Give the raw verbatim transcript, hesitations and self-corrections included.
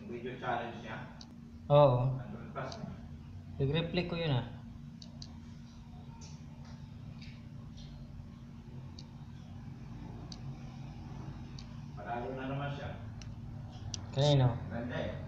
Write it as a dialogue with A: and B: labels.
A: video challenge niya.
B: Oo.
A: Nandun pa siya.
B: Nag-replay ko yun ah.
A: Panalo na naman siya.
B: Kanino?
A: Ganda eh.